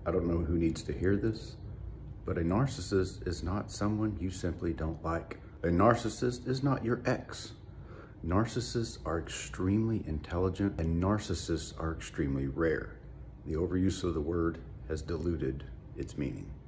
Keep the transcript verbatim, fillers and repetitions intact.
I don't know who needs to hear this, but a narcissist is not someone you simply don't like. A narcissist is not your ex. Narcissists are extremely intelligent and narcissists are extremely rare. The overuse of the word has diluted its meaning.